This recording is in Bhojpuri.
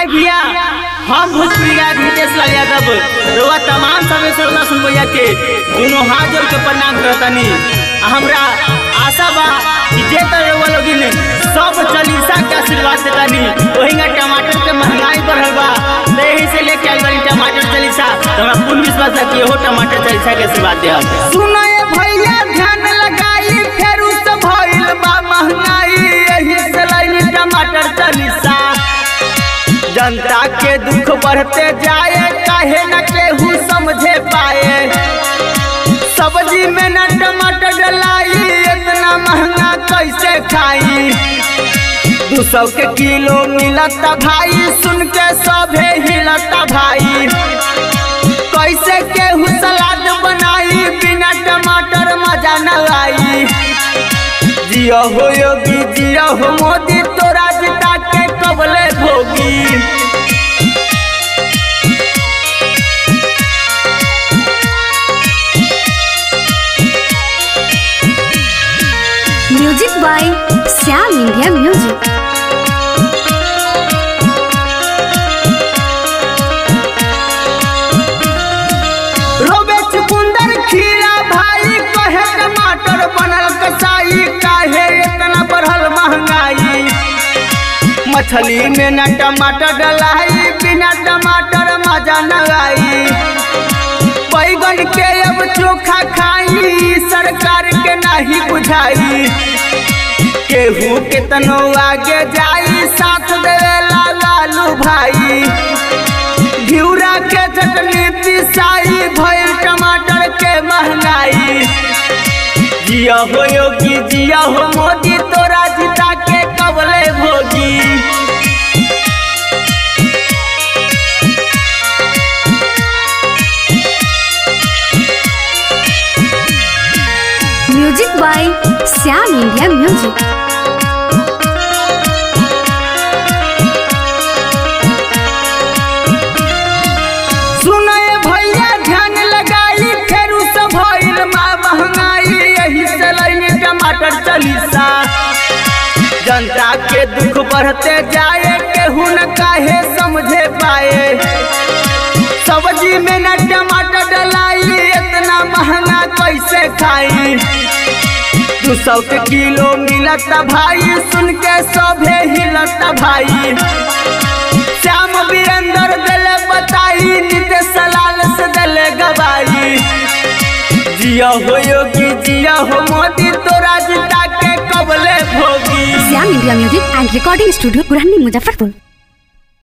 आए भैया हम भोजपुरी गायक नितेश लाल यादव रोआ तमाम सभी श्रोता सुन भैया के दोनों हाथ जोड़ के प्रणाम करतनी। हमरा आशा बा कि जे तरह लोगिन सब चालीसा के आशीर्वाद देतानी। वही टमाटर के महंगाई बढ़ल बा यही से लेके आइल बानी टमाटर चालीसा। हमरा पूर्ण विश्वास है कि हो टमाटर चालीसा के आशीर्वाद दे। सुनाए भैया ध्यान लगाई फेरू से भइल बा महंगाई यही से लाइनी टमाटर चालीसा। जनता के दुख बढ़ते जाए काहे न केहू समझे पाए। सब्जी में न टमाटर डलाई इतना महंगा कैसे खाई। 200 के किलो मिलता भाई सुन के सभे हिलता भाई। कैसे केहू सलाद बनाई बिना टमाटर मजा न आई। जिया हो योगी जिया हो मोदी तोरा जिता के कबले भोगी। Music by Shyam India music. रोबे चुकुंदर खीरा भाई कहे टमाटर बनल कसाई काहे इतना बढ़ल महंगाई। मछली में न टमाटर डलाई बिना टमाटर मजा न आई। बैगन के अब चोखा खाई सरकार के नहीं बुझाई। केहू कितनो आगे जाई साथ देवेला लालू भाई। घिउरा के चटनी पिसाई भइल टमाटर के महंगाई। जिया हो योगी जिया हो मोदी तोरा जिता के कबले भोगी। Music by Shyam India music. सुनाए भैया ध्यान लगाई फेरू से भइल महंगाई यही से लाइनी टमाटर चालीसा। जनता के दुख बढ़ते जाए केहू न काहे समझे पाए। सब्जी में न टमाटर डलाई इतना महंगा कैसे खाई। 200 के किलो मिलता भाई सुन के सभे हिलता भाई। श्याम वीरेंद्र दिले बताई नितेश लाल से दिले गवाई। जिया हो योगी जिया हो मोदी तोरा जिता के कबले भोगी। Shyam India music and recording studio पुरानी मुजफ्फरपुर।